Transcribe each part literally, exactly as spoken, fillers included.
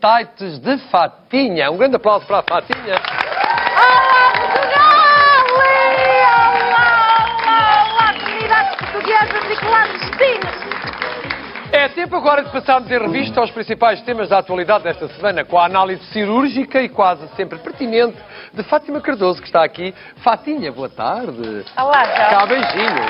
tights de Fatinha. Um grande aplauso para a Fatinha. Olá, Portugal! Olá, olá, olá, comunidades portuguesas e clandestinos! É tempo agora de passarmos em revista aos principais temas da atualidade desta semana, com a análise cirúrgica e quase sempre pertinente de Fátima Cardoso, que está aqui. Fatinha, boa tarde. Olá, já. Cá, beijinho.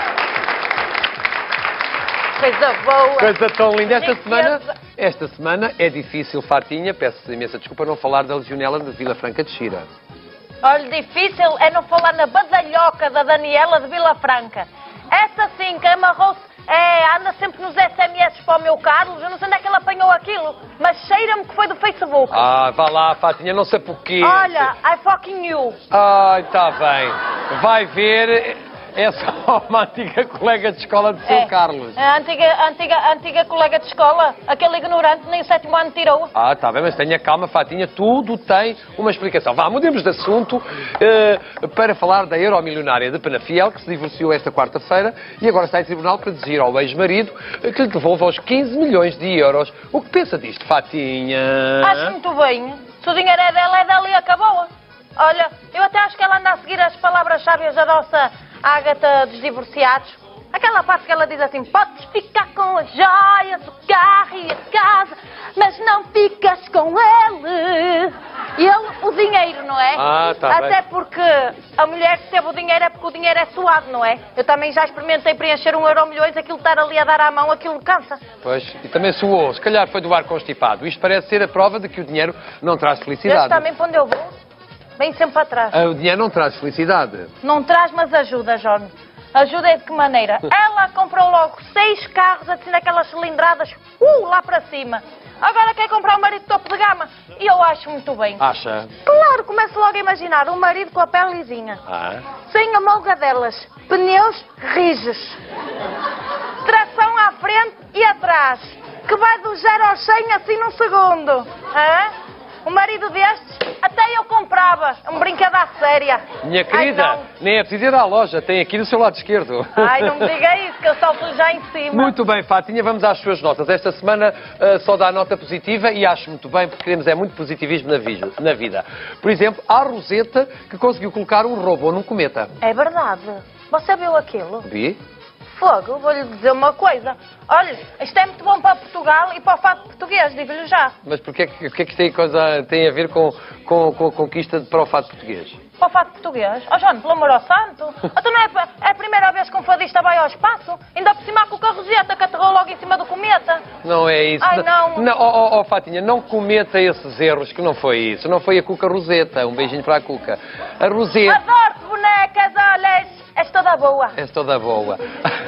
Coisa boa. Coisa tão linda. Esta Riqueza. semana, esta semana é difícil, Fatinha, peço imensa desculpa, não falar da legionela de Vila Franca de Xira. Olha, difícil é não falar na badalhoca da Daniela de Vila Franca. Essa sim que amarrou-se, é, anda sempre nos S M S para o meu Carlos, eu não sei onde é que ele apanhou aquilo, mas cheira-me que foi do Facebook. Ah, vá lá, Fatinha, não sei porquê. Olha, I fucking you. Ai, está bem. Vai ver, é só uma antiga colega de escola de seu É, Carlos. A antiga, antiga, antiga colega de escola, aquele ignorante, nem o sétimo ano tirou. Ah, está bem, mas tenha calma, Fatinha, tudo tem uma explicação. Vá, mudemos de assunto eh, para falar da euromilionária de Penafiel, que se divorciou esta quarta-feira e agora está em tribunal para dizer ao ex-marido eh, que lhe devolva os quinze milhões de euros. O que pensa disto, Fatinha? Acho muito bem. Se o dinheiro é dela, é dela e acabou. Olha, eu até acho que ela anda a seguir as palavras-chave da nossa Ágata dos divorciados. Aquela parte que ela diz assim: podes ficar com as joias, o carro e a casa, mas não ficas com ele. E ele, o dinheiro, não é? Ah, tá Até bem. porque a mulher que teve o dinheiro é porque o dinheiro é suado, não é? Eu também já experimentei preencher um euro milhões, aquilo estar ali a dar à mão, aquilo cansa. Pois, e também suou. Se calhar foi do ar constipado. Isto parece ser a prova de que o dinheiro não traz felicidade. Desde também para onde eu vou, vem sempre para trás. Ah, o dinheiro não traz felicidade. Não traz, mas ajuda, João. Ajuda é de que maneira? Ela comprou logo seis carros, assim, daquelas cilindradas, uh, lá para cima. Agora quer comprar um marido de topo de gama. E eu acho muito bem. Acha? Claro, começo logo a imaginar um marido com a pele lisinha. Ah. Sem amolgadelas, pneus rijos, tração à frente e atrás, que vai do zero ao cem assim num segundo. Hã? Um marido destes, até eu comprava. Um brinquedo à séria. Minha querida, Ai, não. nem é preciso ir à loja, tem aqui do seu lado esquerdo. Ai, não me diga isso, que eu salto já em cima. Muito bem, Fatinha, vamos às suas notas. Esta semana ah, só dá nota positiva e acho muito bem, porque queremos é muito positivismo na vida. na vida. Por exemplo, há a Roseta que conseguiu colocar um robô num cometa. É verdade. Você viu aquilo? Vi? Fogo, vou-lhe dizer uma coisa. Olha, isto é muito bom para Portugal e para o fato português, digo-lhe já. Mas porquê que, porquê que isto tem, coisa, tem a ver com, com, com a conquista para o fado português? Para o fato português? Oh, João, pelo amor ao santo. Então não é, pa- é a primeira vez que um fadista vai ao espaço? Ainda por cima com o Roseta que aterrou logo em cima do cometa. Não é isso. Ai, não. Não, oh, oh, oh, Fatinha, não cometa esses erros, que não foi isso. Não foi a Cuca Roseta. Um beijinho para a Cuca. A Roseta Adoro-te, bonecas, olha, és, és toda boa. é toda boa.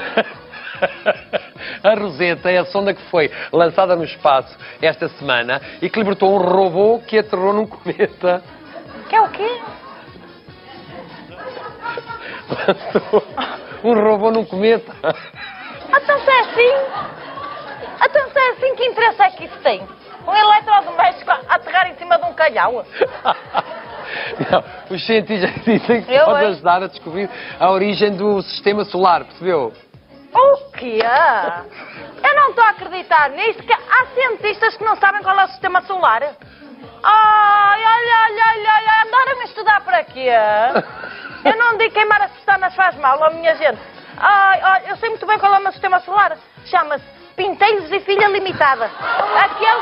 A Roseta é a sonda que foi lançada no espaço esta semana e que libertou um robô que aterrou num cometa. Que é o quê? Lançou um robô num cometa. Então se é assim... Então se é assim, que interesse é que isso tem? Um eletrodoméstico a aterrar em cima de um calhau? Não, os cientistas dizem que Eu, pode hein? ajudar a descobrir a origem do sistema solar, percebeu? O quê? Eu não estou a acreditar nisto, que há cientistas que não sabem qual é o sistema solar. Ai, olha, olha, olha, olha, andaram a estudar para quê? Eu não digo queimar as pestanas faz mal, ó minha gente. Ai, ai, eu sei muito bem qual é o meu sistema solar. Chama-se Pinteiros e Filha Limitada. Aquele...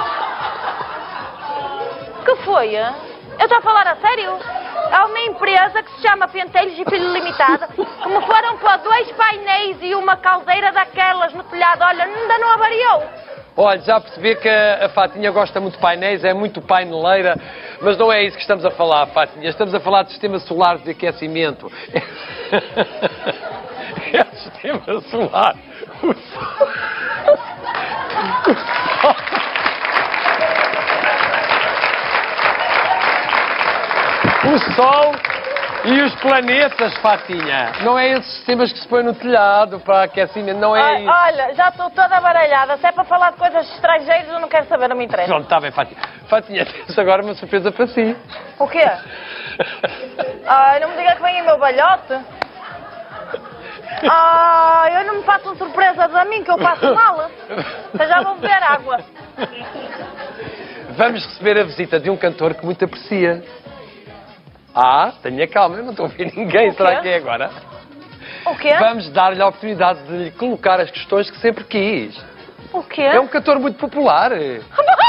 Que foi, hein? Eu estou a falar a sério? Há uma empresa que se chama Penteiros e Filho Limitada, que me foram pôr dois painéis e uma caldeira daquelas no telhado. Olha, ainda não avariou. Olha, já percebi que a Fatinha gosta muito de painéis, é muito paineleira, mas não é isso que estamos a falar, Fatinha. Estamos a falar de sistema solar de aquecimento. É o sistema solar. O sol... O sol... O Sol e os planetas, Fatinha. Não é esses sistemas que se põem no telhado para aquecimento, não é Ai, isso. olha, já estou toda baralhada. Se é para falar de coisas estrangeiras, eu não quero saber, não me interessa. Pronto, está bem, Fatinha. Fatinha, tens agora uma surpresa para si. O quê? Ai, não me diga que vem o meu balhote. Ai, eu não me façam surpresas a mim, que eu passo mal. Eu já vou beber água. Vamos receber a visita de um cantor que muito aprecia. Ah, tenha calma, eu não estou a ouvir ninguém. Será que é agora? O quê? Vamos dar-lhe a oportunidade de lhe colocar as questões que sempre quis. O quê? É um cantor muito popular. Eu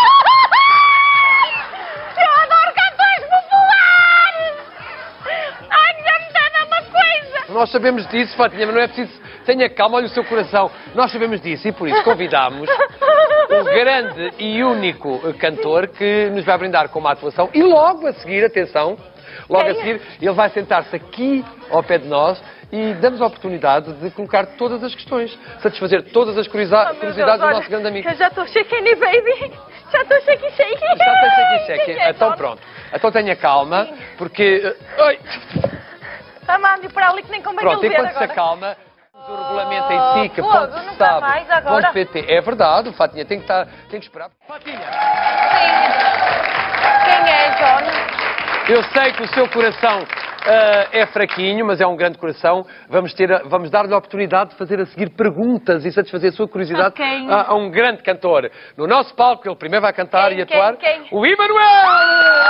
adoro cantores populares! Ai, já me dá uma coisa! Nós sabemos disso, Fatinha, mas não é preciso... Tenha calma, olha o seu coração. Nós sabemos disso e por isso convidamos o grande e único cantor que nos vai brindar com uma atuação e logo a seguir, atenção, logo Quem? a seguir, ele vai sentar-se aqui ao pé de nós e damos a oportunidade de colocar todas as questões, satisfazer todas as curiosa- Oh, meu curiosidades Deus, do nosso grande amigo. Eu já estou shaking, baby! Já estou shaking, shaking! Já tem shaky, shaky. Shaking, Então top. pronto. Então tenha calma, porque... uh, Ai. Amando para ali que nem convém Pronto, ele ver enquanto se agora. acalma, o regulamento em si, que Fogo, ponto nunca sabe, mais agora. ponto pt. É verdade, o Fatinha tem que, estar, tem que esperar. Fatinha, Sim. Quem é, John? eu sei que o seu coração uh, é fraquinho, mas é um grande coração. Vamos, ter a- vamos dar-lhe a oportunidade de fazer a seguir perguntas e satisfazer a sua curiosidade Ok. a, a um grande cantor. No nosso palco, ele primeiro vai cantar Quem, e atuar. quem, quem? O Emanuel!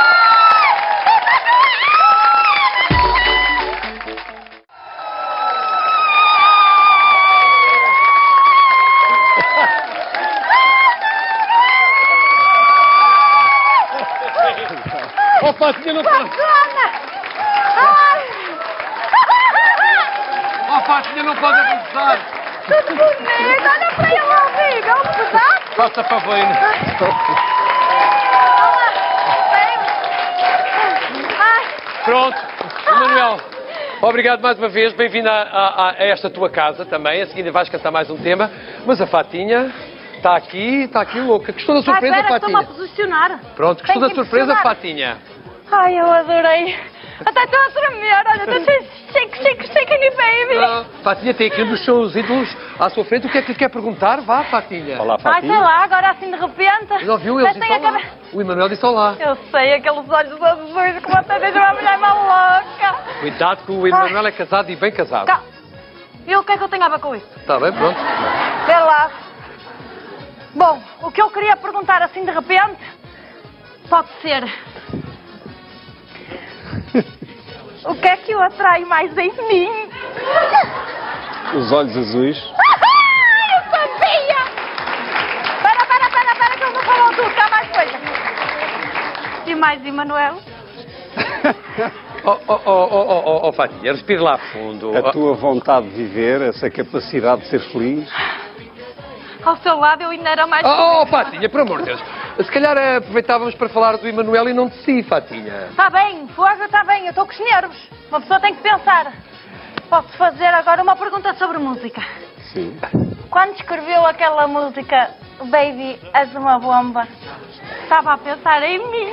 Oh, Fatinha, não pode... Ai! Oh, Fatinha, não pode avançar. Tudo bonito! Olha para ele ao vivo! É um pedaço! Faça favor. Ai! Pronto, Emanuel, obrigado mais uma vez, bem-vindo a, a- a esta tua casa também, a seguir vais cantar mais um tema, mas a Fatinha está aqui, está aqui louca. Gostou da surpresa, Ai, espera, estou-me a Fatinha? posicionar. Pronto, gostou Tenho da que surpresa, impressionar. Fatinha? Ai, eu adorei. Até estou a tremer, olha, estou shake, shake, shake me baby. Ah, Fatinha tem aqui um dos seus ídolos à sua frente, o que é que lhe quer perguntar? Vá, Fatinha. Olá, Ai, Fatinha. sei lá, agora assim de repente. Não viu? Ele Mas disse tem a olá. cabe- O Emanuel disse olá. Eu sei, aqueles olhos azuis que você deixa uma mulher maluca. Cuidado que o Emanuel é casado e bem casado. Cá. E o que é que eu tenho a ver com isso? Está bem, pronto. Vê lá. Bom, o que eu queria perguntar assim de repente pode ser... O que é que o atrai mais em mim? Os olhos azuis. Ah, eu sabia! Para, para, para, para, que eu não falou tudo, cá mais coisa. E mais, Emanuel? Oh, oh, oh, oh, oh, oh, oh, Fatinha, respire lá fundo. A tua vontade de viver, essa capacidade de ser feliz. Ao seu lado eu ainda era mais... Oh, oh, Fatinha, por amor de Deus. Se calhar eh, aproveitávamos para falar do Emanuel e não de si, Fatinha. Está bem, fogo, está bem, eu estou com os nervos. Uma pessoa tem que pensar. Posso fazer agora uma pergunta sobre música. Sim. Quando escreveu aquela música Baby, és uma bomba, estava a pensar em mim.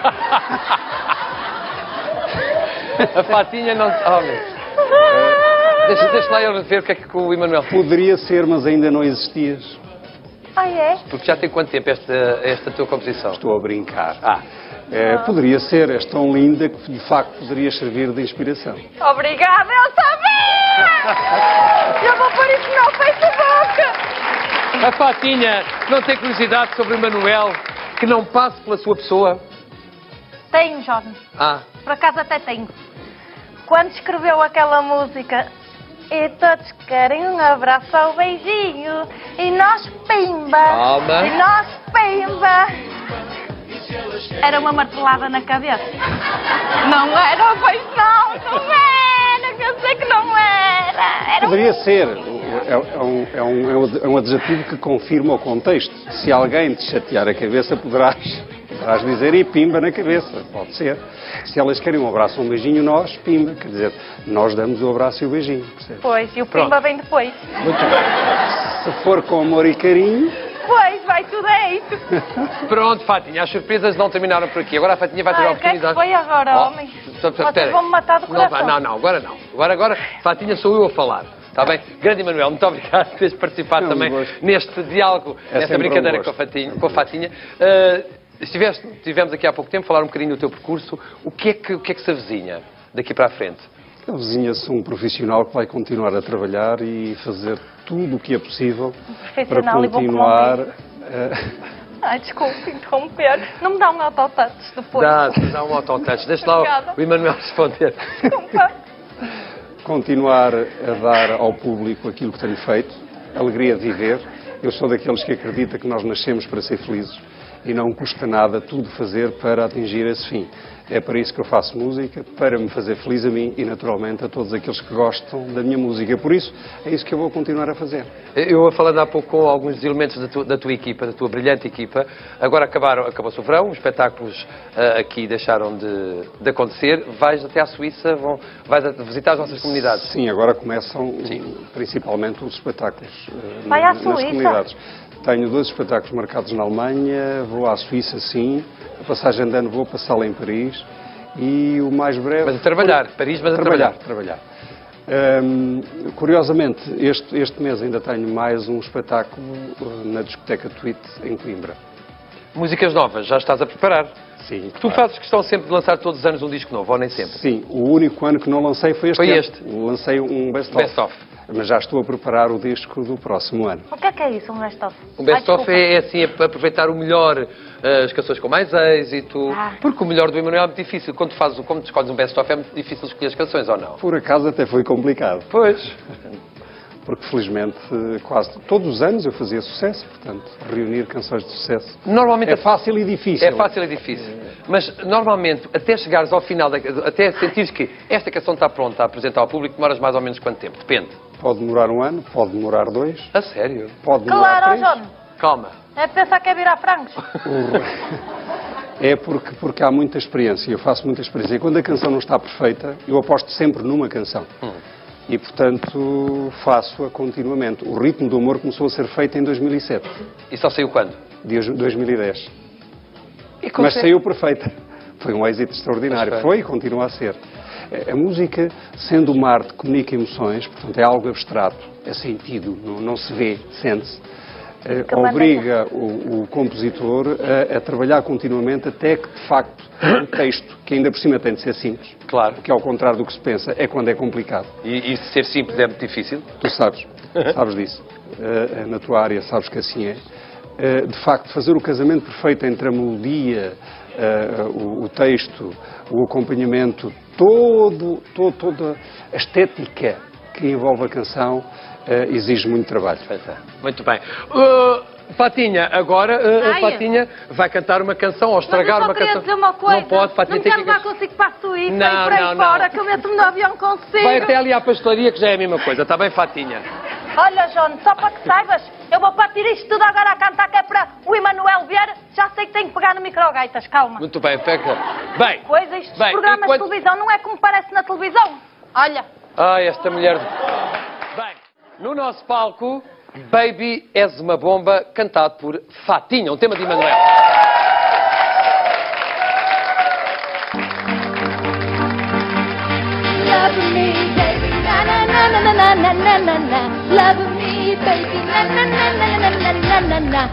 A Fatinha não... Oh, meu. Deixa, deixa lá eu ver o que é que o Emanuel... Poderia ser, mas ainda não existias. Ah, é? Porque já tem quanto tempo esta, esta tua composição? Estou a brincar. Ah, É, poderia ser, és tão linda que de facto poderias servir de inspiração. Obrigada, eu sabia! Eu vou pôr isso no meu Facebook! a Fatinha não tem curiosidade sobre o Emanuel que não passe pela sua pessoa? Tenho, jovem. Ah, Por acaso até tenho. Quando escreveu aquela música, e todos querem um abraço ou um beijinho, e nós pimba, Calma. e nós pimba. Era uma martelada na cabeça. Não era, pois não, não era, que eu sei que não era. Era um... Poderia ser. É, é um, é, um, é um adjetivo que confirma o contexto. Se alguém te chatear a cabeça, poderás, poderás dizer e pimba na cabeça. Pode ser. Se elas querem um abraço ou um beijinho, nós, pimba. Quer dizer, nós damos o abraço e o beijinho. Percebes? Pois, e o Pronto. pimba vem depois. muito bem. Se for com amor e carinho, Pois, vai tudo a isso. Pronto, Fatinha, as surpresas não terminaram por aqui. Agora a Fatinha vai ter a Ai, o que é que oportunidade... foi agora, Oh, homem? só- só- Vocês espera. vão me matar do Não, vai- coração. não, não, agora não. Agora, agora, Fatinha, sou eu a falar. Está bem? Grande Emanuel, muito obrigado por teres participado É um também gosto. neste diálogo, É nesta sempre um brincadeira gosto. com a Fatinha. Com a Fatinha. Uh, estiveste, estivemos aqui há pouco tempo a falar um bocadinho do teu percurso. O que é que, o que, é que se avizinha daqui para a frente? avizinha-se um profissional que vai continuar a trabalhar e fazer tudo o que é possível para Profissional e bom continuar colombiano. a, Ai, desculpe interromper. Não me dá um autotouch depois? Dá, dá um autotouch. Deixa lá Obrigada. o, o Emanuel responder. Desculpa. Continuar a dar ao público aquilo que tenho feito, alegria de viver. Eu sou daqueles que acredita que nós nascemos para ser felizes e não custa nada tudo fazer para atingir esse fim. É para isso que eu faço música, para me fazer feliz a mim e, naturalmente, a todos aqueles que gostam da minha música. Por isso, é isso que eu vou continuar a fazer. Eu, falando há pouco com alguns dos elementos da tua, da tua equipa, da tua brilhante equipa, agora acabaram, acabou-se o verão, os espetáculos uh, aqui deixaram de, de acontecer. Vais até à Suíça, vão, vais a visitar as nossas comunidades? Sim, agora começam Sim. principalmente os espetáculos uh, Vai à nas Suíça? comunidades. Tenho dois espetáculos marcados na Alemanha, vou à Suíça, sim. A passagem de ano vou passá-la em Paris. E o mais breve... Mas a trabalhar, Paris, mas a trabalhar. trabalhar. trabalhar. Hum, curiosamente, este, este mês ainda tenho mais um espetáculo na discoteca Tweet, em Coimbra. Músicas novas, já estás a preparar? Sim. Tu fazes questão sempre de lançar todos os anos um disco novo, ou nem sempre? Sim, o único ano que não lancei foi este Foi ano. este? Lancei um best-of. Best-of. Mas já estou a preparar o disco do próximo ano. O que é que é isso, um best-of? Um best-of Ai, é, é assim, é para aproveitar o melhor, uh, as canções com mais êxito. Ah. Porque o melhor do Emanuel é muito difícil. Quando tu fazes, como tu escolhes um best-of, é muito difícil escolher as canções, ou não? Por acaso até foi complicado. Pois. Porque felizmente quase todos os anos eu fazia sucesso, portanto, reunir canções de sucesso. Normalmente É fácil e difícil. É fácil e difícil. Mas, normalmente, até chegares ao final, da, até sentires que esta canção está pronta a apresentar ao público, demoras mais ou menos quanto tempo? Depende. Pode demorar um ano, pode demorar dois, A sério? pode demorar Claro, ó, três. João. Calma. É pensar que é virar frangos. É porque, porque há muita experiência, eu faço muita experiência. E quando a canção não está perfeita, eu aposto sempre numa canção. Hum. E, portanto, faço-a continuamente. O Ritmo do Amor começou a ser feito em dois mil e sete, E só saiu quando? de dois mil e dez. E Mas consegue- saiu perfeita. Foi um êxito extraordinário. Mas Foi e continua a ser. A música, sendo uma arte, comunica emoções, portanto é algo abstrato, é sentido, não, não se vê, sente-se. Eh, Que obriga o, o compositor a, a trabalhar continuamente até que, de facto, o texto, que ainda por cima tem de ser simples, Claro. que ao contrário do que se pensa, é quando é complicado. E, e ser simples é muito difícil? Tu sabes, sabes disso. Eh, na tua área sabes que assim é. Eh, de facto, fazer o casamento perfeito entre a melodia, eh, o, o texto, o acompanhamento, todo, todo, toda a estética que envolve a canção eh, exige muito trabalho. Pois é. Muito bem. Uh, Patinha, agora uh, a Ai. Patinha vai cantar uma canção ou estragar Mas eu só uma queria canção. dizer uma coisa. Não pode, Patinha, não tem quero que... levar consigo para a Suíça Não, e por aí não, não. fora, que eu meto-me no avião consigo. Vai até ali à pastelaria que já é a mesma coisa. Está bem, Fatinha? Olha, João, só para que saibas, eu vou partir isto tudo agora a cantar, que é para o Emanuel ver. Já sei que tenho que pegar no microgaitas, calma. Muito bem, pega. Bem. Coisa, estes Bem, programas enquanto- de televisão não é como parece na televisão. Olha. Ai, esta mulher... Bem, no nosso palco, Baby És Uma Bomba, cantado por Fatinha, um tema de Emanuel. Love me, baby, na na na na na na na na na. Love me, baby, na na na na na na na na na.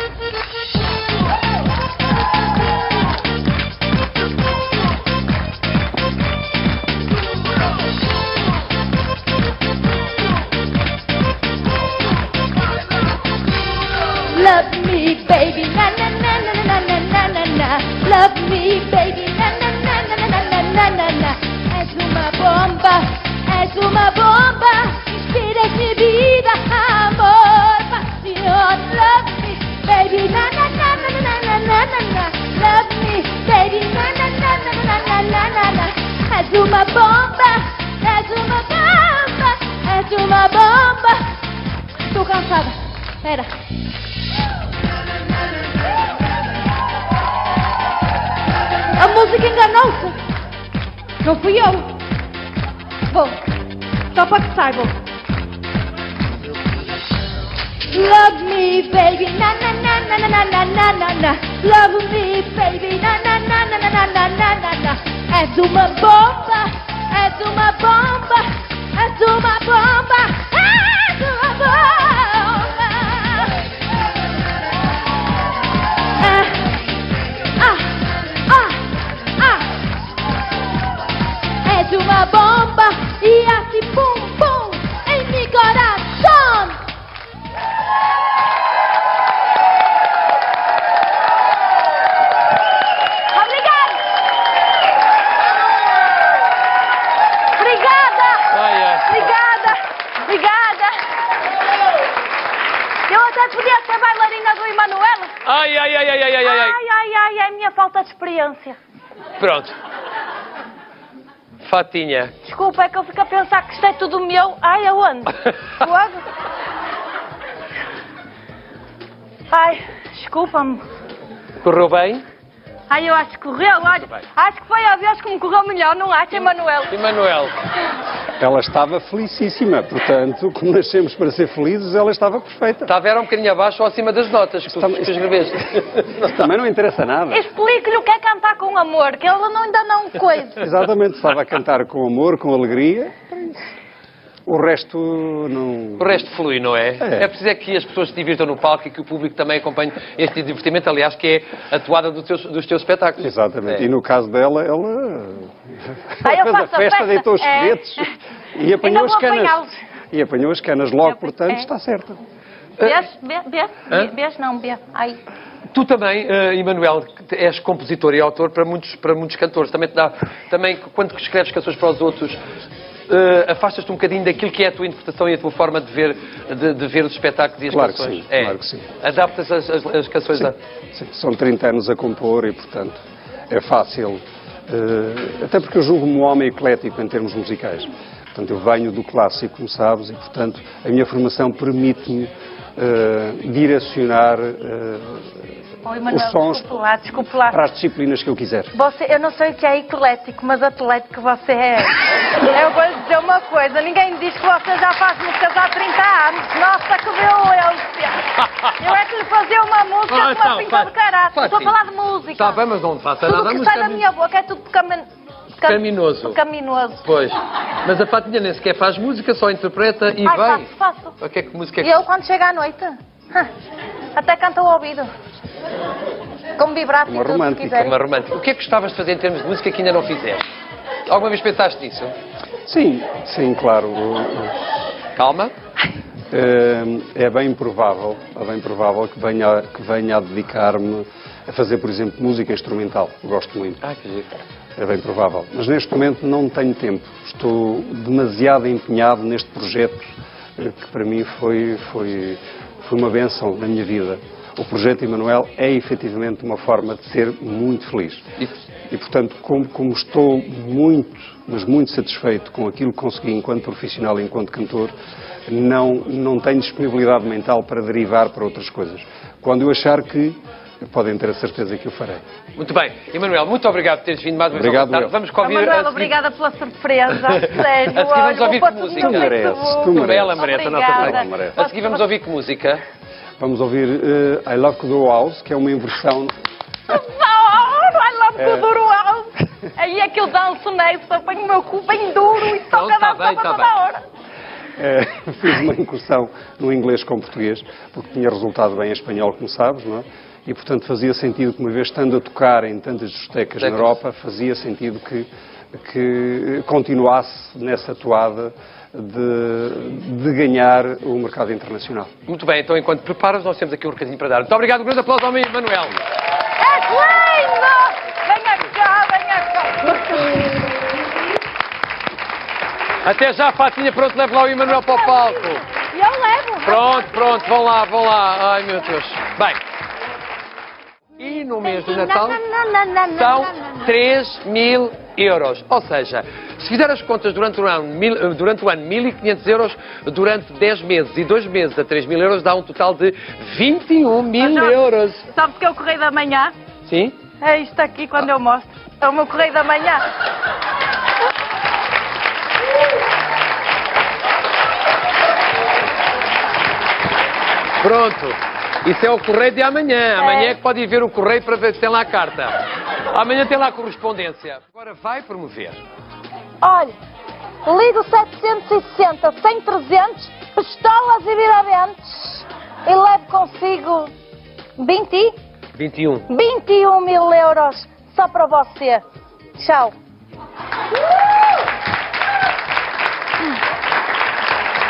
Love me, baby, na na na na na na na na na. Love me, baby, na na na na na na na na na. És uma bomba, és uma bomba, inspiras mi vida, amor, pasión. Love me, baby, na na na na na na na na na. Love me, baby, na na na na na na na na na. És uma bomba, és uma bomba, és uma bomba. Tô cansada. Pera. A música enganou-se. Não fui eu. Bom, só para que saibam. Love me, baby, na na na na na na na na na na. Love me, baby, na na na na na na na na na na. És uma bomba, és uma bomba, és uma bomba, és uma bomba. Ah, ah, ah, ah. És uma bomba e assim pum pum em mi coração. ser bailarina do Emanuel? Ai, ai, ai, ai, ai, ai, ai. Ai, ai, ai, é a minha falta de experiência. Pronto. Fatinha. Desculpa, é que eu fico a pensar que isto é tudo meu. Ai, aonde? Fogo? Ai, desculpa-me. Correu bem? Ai, eu acho que correu, olha. Acho que foi a vez que me correu melhor, não acha, Emanuel? Emanuel. Ela estava felicíssima, portanto, como nascemos para ser felizes, ela estava perfeita. Estava era um bocadinho abaixo ou acima das notas que tu Estamos- escreveste. Também não interessa nada. Explique-lhe o que é cantar com amor, que ele não, ainda não coisa. Exatamente, estava a cantar com amor, com alegria. O resto não... O resto flui, não é? É. É preciso é que as pessoas se divirtam no palco e que o público também acompanhe este divertimento, aliás, que é a toada dos teus, dos teus espetáculos. Exatamente. É. E no caso dela, ela Ah, eu fez a faço a festa, festa. deitou os É. foguetes e apanhou Ainda as vou canas. apanhá-los. E apanhou as canas logo, Eu- portanto, é. está certa. Beijo, beijo, beijo, Hã? beijo, não, beijo. Ai. Tu também, uh, Emanuel, que és compositor e autor para muitos, para muitos cantores. Também, te dá, também quando escreves canções para os outros, uh, afastas-te um bocadinho daquilo que é a tua interpretação e a tua forma de ver, de, de ver os espetáculos e as Claro que canções. sim, É. claro que sim. Adaptas as, as, as canções Sim, a... sim. São trinta anos a compor e, portanto, é fácil. eh, até porque eu julgo-me um homem eclético em termos musicais. Portanto, eu venho do clássico, como sabes, e, portanto, a minha formação permite-me eh, direcionar eh, Oh, Emanuel, os sons desculpe lá, desculpe lá. para as disciplinas que eu quiser. Você, eu não sei o que é eclético, mas atlético você é. Eu vou lhe dizer uma coisa, ninguém diz que você já faz músicas há trinta anos. Nossa, que violência! Eu é que lhe fazia uma música Ah, com uma então, pinta faz- de caráter. faz Estou a sim. falar de música. Está bem, mas não faça nada. Tudo a que música sai da minha boca é tudo pecamen... peca- Pecaminoso. Pecaminoso. Pois. Mas a Fatinha nem sequer faz música, só interpreta e Ai, vai. faço, faço. O que é que música é E que... eu, quando chega à noite, hã, até canto ao ouvido. Com vibrato e Uma tudo, se romântica, quiser. Uma romântica. O que é que gostavas de fazer em termos de música que ainda não fizeste? Alguma vez pensaste nisso? Sim, sim, claro. o- o- Calma. É, é bem provável, é bem provável que venha, que venha a dedicar-me a fazer, por exemplo, música instrumental. Gosto muito. Ah, que giro. É bem provável. Mas neste momento não tenho tempo. Estou demasiado empenhado neste projeto eh, que para mim foi, foi, foi uma bênção na minha vida. O projeto Emanuel é efetivamente uma forma de ser muito feliz. E- E, portanto, como, como estou muito, mas muito satisfeito com aquilo que consegui enquanto profissional e enquanto cantor, não, não tenho disponibilidade mental para derivar para outras coisas. Quando eu achar que, podem ter a certeza que o farei. Muito bem. Emanuel, muito obrigado por teres vindo mais uma vez. Obrigado, ao Contar. eu. Vamos convidar... Emanuel, a seguir- obrigada pela surpresa, sério. A seguir vamos olha, ouvir vou que pôr música? tudo no Tu mereces, Facebook. tu mereces. Ela merece a nossa Obrigada. frente. merece. A seguir vamos ouvir que música? Vamos ouvir eh, I Love Kuduro House, que é uma inversão... Oh, I love É. Kuduro House. Aí é que eu danço nessa, ponho o meu cu bem duro e Então, toco a tá dança bem, para tá toda bem. a hora. Eh, fiz uma incursão no inglês com português, porque tinha resultado bem em espanhol, como sabes, não é? E, portanto, fazia sentido que, uma vez estando a tocar em tantas discotecas na Discotecas. Europa, fazia sentido que, que continuasse nessa toada de, de ganhar o mercado internacional. Muito bem, então enquanto preparas, nós temos aqui um recadinho para dar. Muito obrigado, um grande aplauso ao meu Emanuel. É lindo! Venha cá, venha cá. Até já, Fatinha, pronto, leve lá o Emanuel para o palco. E eu levo. Pronto, pronto, vão lá, vão lá. Ai, meu Deus. Bem, e no mês de Natal são três mil euros. Ou seja, se fizer as contas durante o ano, mil, durante o ano mil e quinhentos euros, durante dez meses e dois meses a três mil euros, dá um total de vinte e um mil Mas, ó, euros. Sabe que é o Correio da Manhã? Sim? É isto aqui quando eu mostro. É o meu Correio da Manhã. Pronto. Isso é o correio de amanhã. Amanhã é que pode ir ver o correio para ver se tem lá a carta. Amanhã tem lá a correspondência. Agora vai promover. Olha, ligo setecentos e sessenta, cem, trezentos, pistolas e viraventes e levo consigo vinte, vinte e um. vinte e um mil euros só para você. Tchau.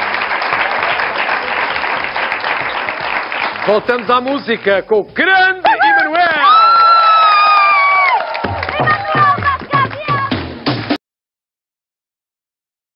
Voltamos à música com o grande